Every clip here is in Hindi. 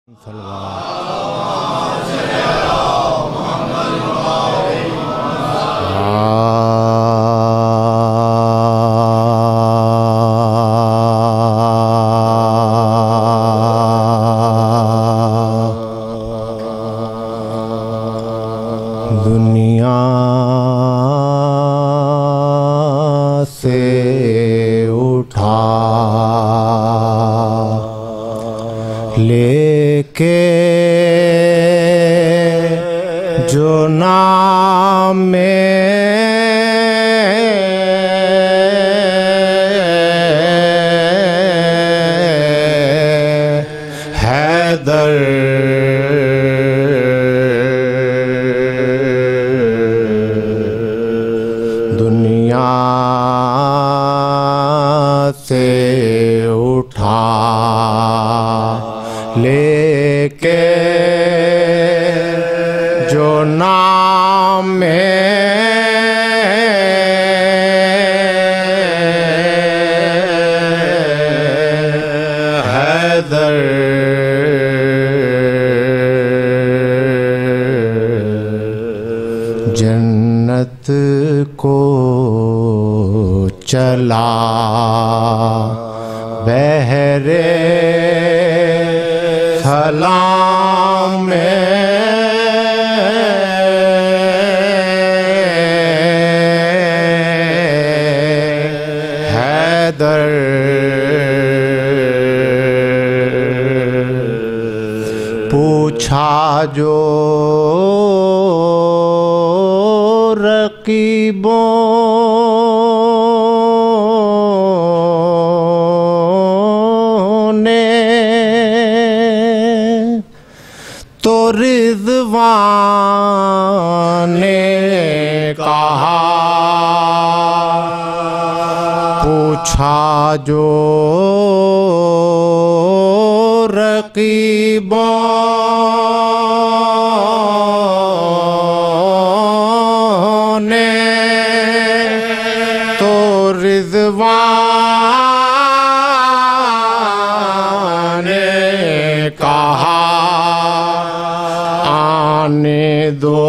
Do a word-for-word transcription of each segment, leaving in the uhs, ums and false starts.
दुनिया से उठा लेके जो नाम में हैदर दुनिया से उठा लेके जो नाम में हैदर जन्नत को चला बहरे सलाम में हैदर पूछा जो रकीबों ने तो रिज़वान ने कहा पूछा जो रकीबों ने तो रिज़वान ने कहा आने दो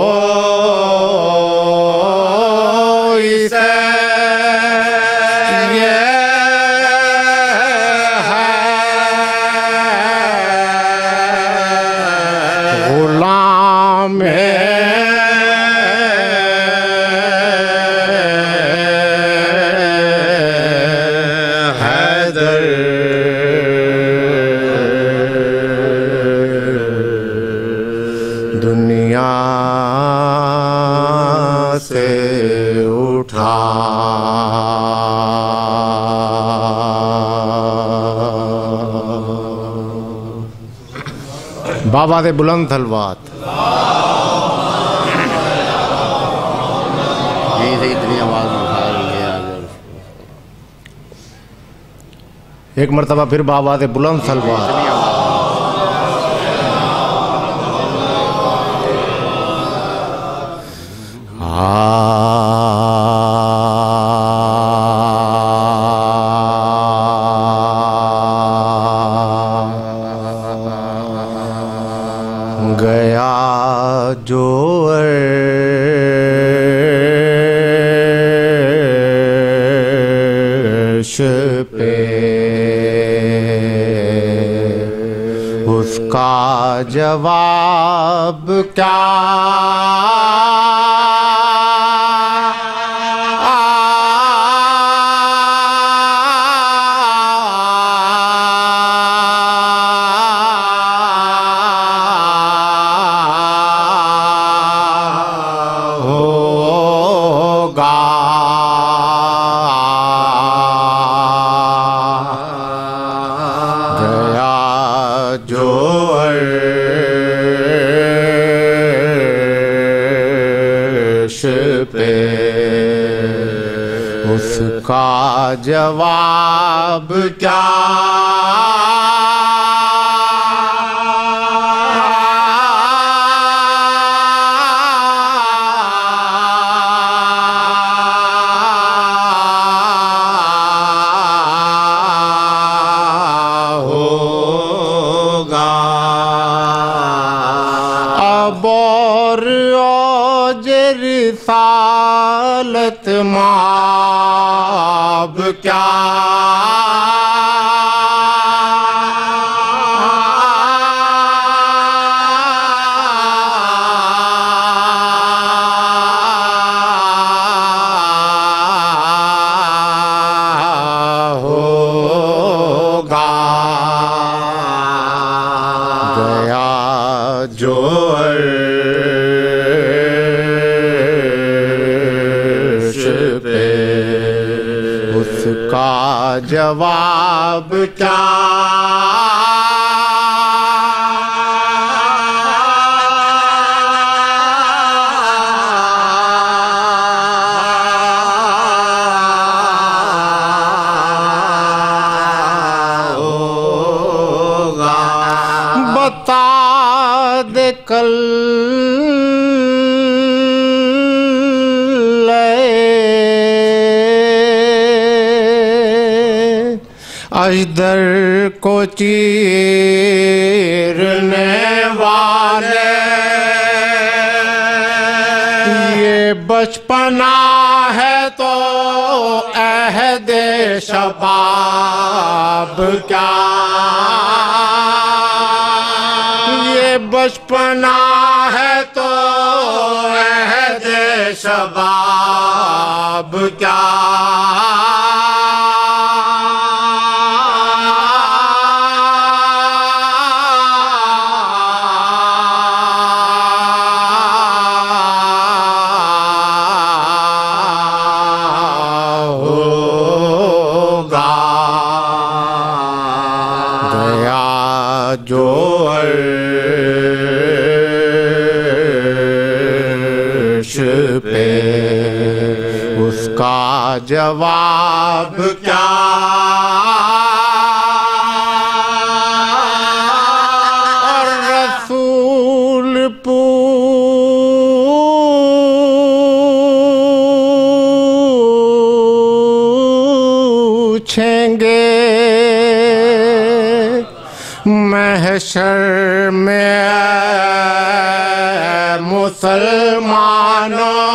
इसे ये है गुलाम है हैदर दुनिया से उठा बाबा दे बुलंद तलवात इतनी आवाज उठा रही है। एक मरतबा फिर बाबा दे बुलंद तलवात गया जो अर्श पे उसका जवाब क्या जो अर्श पे उसका जवाब क्या होगा। रिसालत माब क्या होगा गया जो अर्श पे उसका जवाब क्या होगा बता दे कल अजदर को चीरने वाले ये बचपना है तो अहदे शबाब क्या ये बचपना है तो अहदे शबाब क्या जो अर्श पे उसका जवाब क्या और रसूल पूछेंगे महशर में मुसलमानों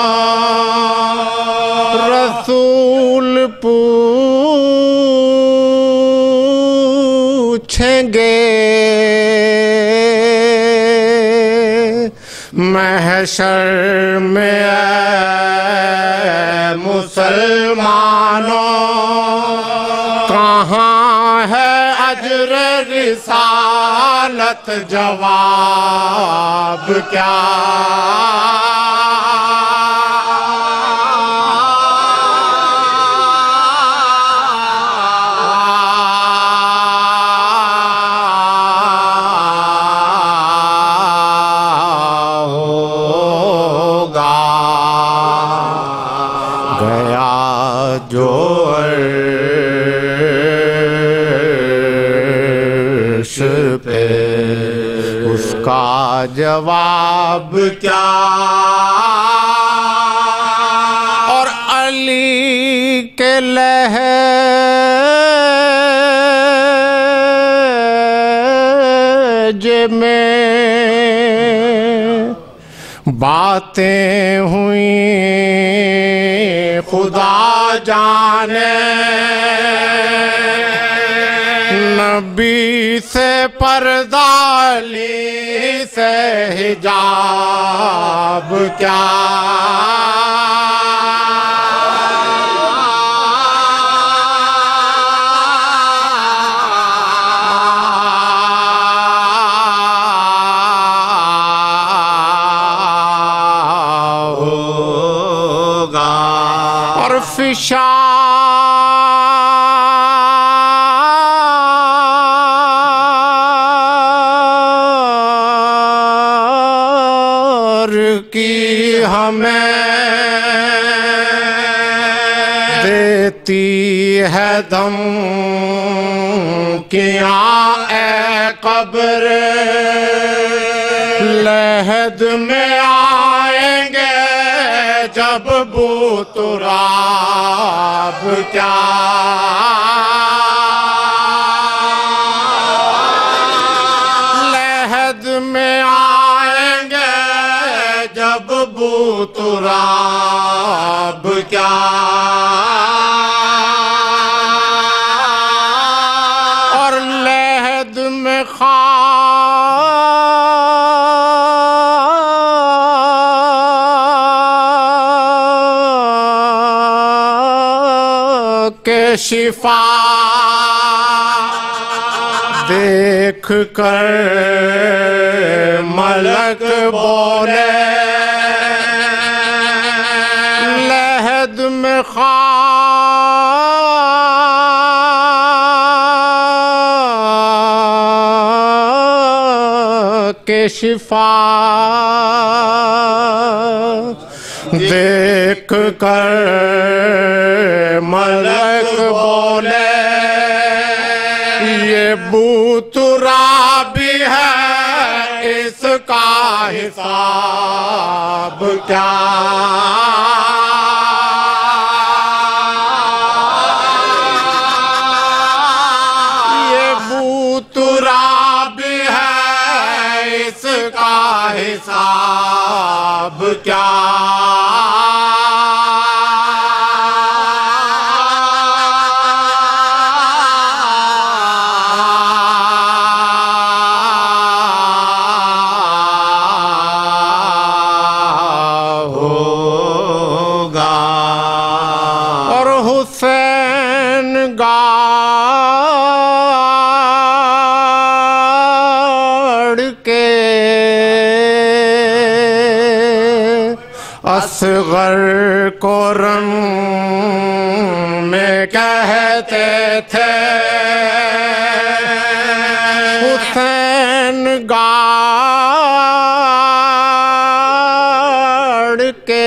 रसूल पूछेंगे महशर में मुसलमानों कहाँ है अजर रिसालत जवाब क्या होगा गया जो पे उसका जवाब क्या और अली के लहजे में बातें हुई खुदा जाने नबी से पर्दाली से हिजाब क्या होगा और फिशा की हमें देती है दम किया ए कब्र लहद में आएंगे जब बूतुराब क्या लहद में आएंगे जब बूतुराब क्या और लहद में खा के शिफा देख कर मलक बोले लहद में खा के शिफा देख कर मलक बोले ये बूतुरा भी है इसका हिसाब क्या ये बूतुरा भी है इसका हिसाब क्या असगर को रंग में कहते थे हुसैन गाड़ के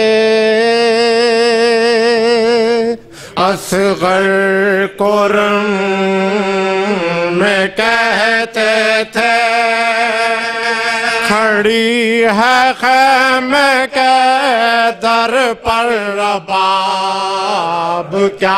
असगर को रंग में कहते थे खड़ी है खैमे के दर पर रबाब क्या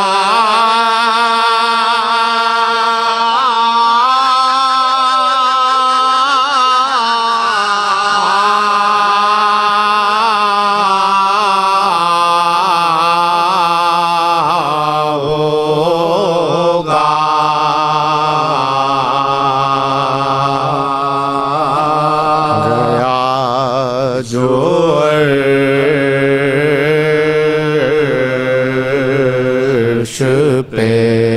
पे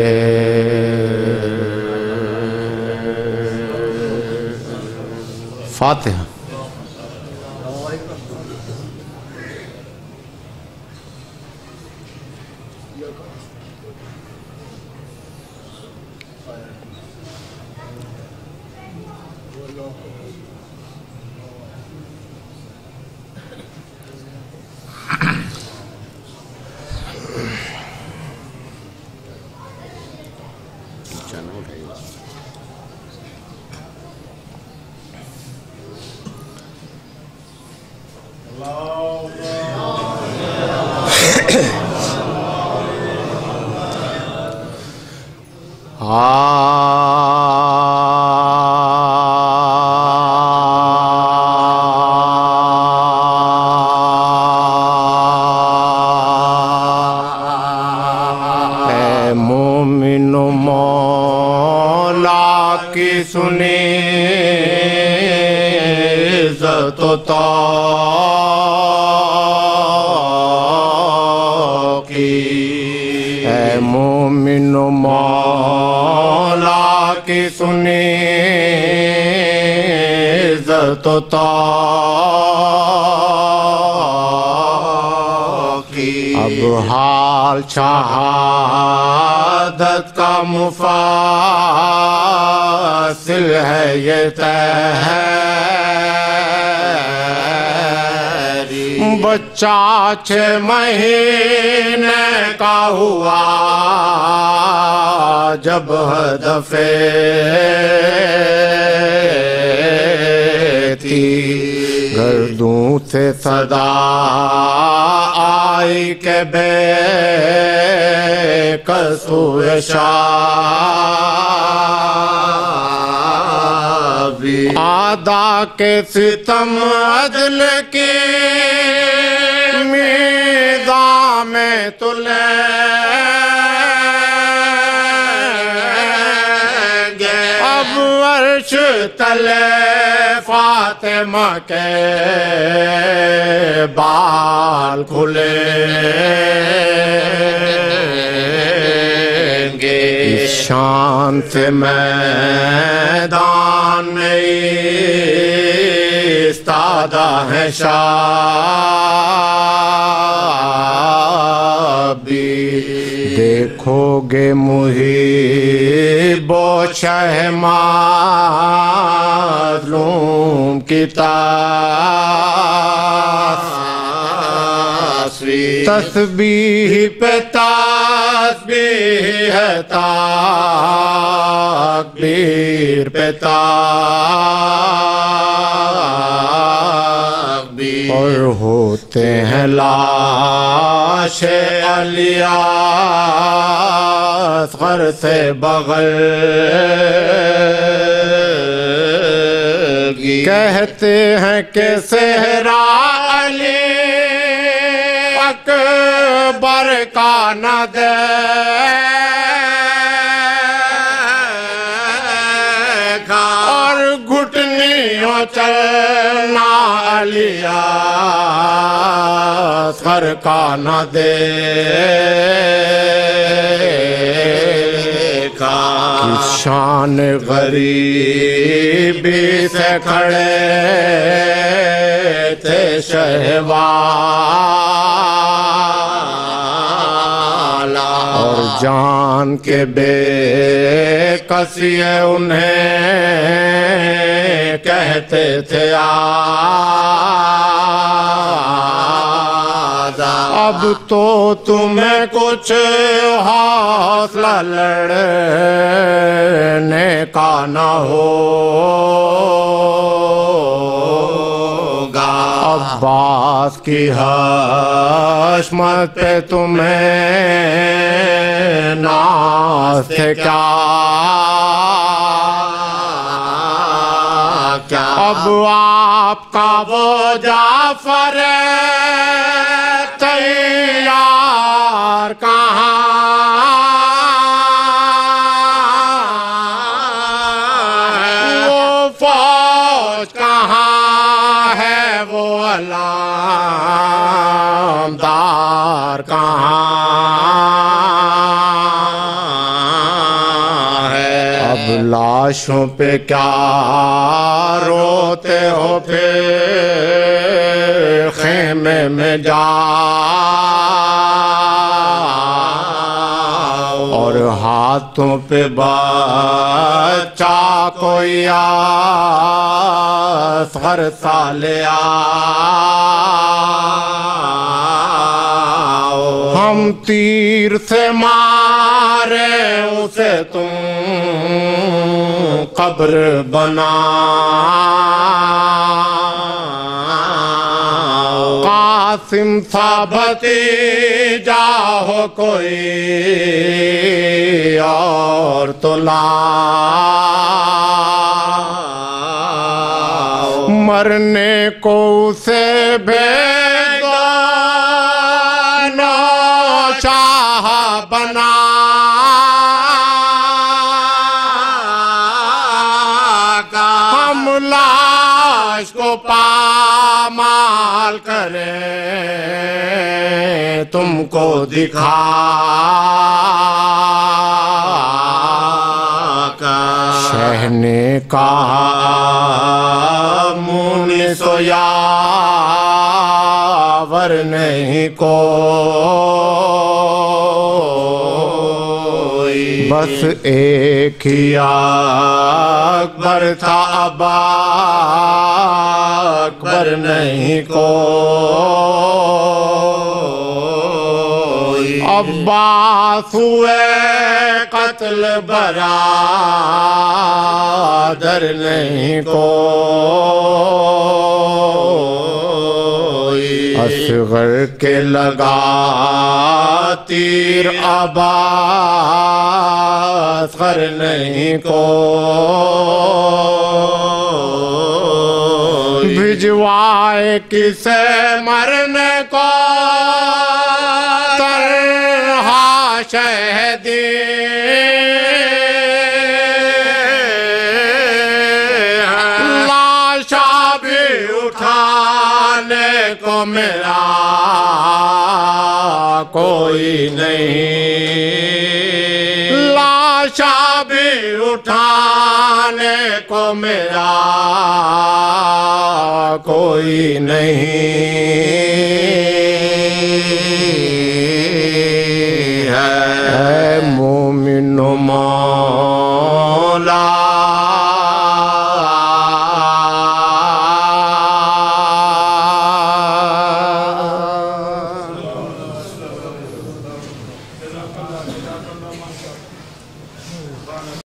फातिहा। मोमिनो मौला की सुने इज़्ज़त की है मोमिनो मौला की सुने इज़्ज़त अब हाल शहादत का मुफासिल है ये तहरी बच्चा छह महीने का हुआ जब हदफे थी गर्दों से सदा आई के बे कसो शाह आदा के सितम अदल के मीज़ान में तुलेंगे। अब अर्श तले फातिमा के बाल खुलेंगे। शान से मैदान में इस्तादा है शाबी। देखोगे मुहिबो शहमाज़लूम की तस्वीर। तस्बीह पे तस्बीह है, ताकबीर पे ताकबीर। और होते हैं लाशे अलिया असग़र से बगल की। कहते हैं कि सेहरा अली अकबर का न देखा। और घुटनियों चलना अलिया असग़र का न देखा। शान गरीबी से खड़े थे शहवाला। और जान के बेकसी उन्हें कहते थे आजा। अब तो तुम्हें कुछ हौसला लड़ने का न होगा। अब्बास की हशमत पे तुम्हें नाज़ थे क्या क्या। अब आपका वो जाफर तैयार कहाँ है। वो फौज कहाँ है, वो अलामदार कहाँ है। अब लाशों पे क्या रोते हो फिर खेमे में जा। और हाथों पे बच्चा कोई असग़र सा ले आओ। हम तीर से मारे उसे तुम कब्र बनाओ। कासिम सा भतीजा हो कोई और तो लाओ। मरने को उसे भेज दो नौशाह बना। हम लाश को पामाल करें तुमको दिखा कर। शहने कहा मुनि सोयावर नहीं को बस एक ही अकबर था, अबा अकबर नहीं कोई। अब्बास हुए कत्ल बरादर नहीं कोई। असगर के लगा तीर, अबा असगर नहीं कोई। कोई भिजवाए किसे मरने को तरहा शहदी लाशा भी उठाने को मेरा कोई नहीं, लाशा भी उठाने को मेरा कोई नहीं है। मोमिनो मौला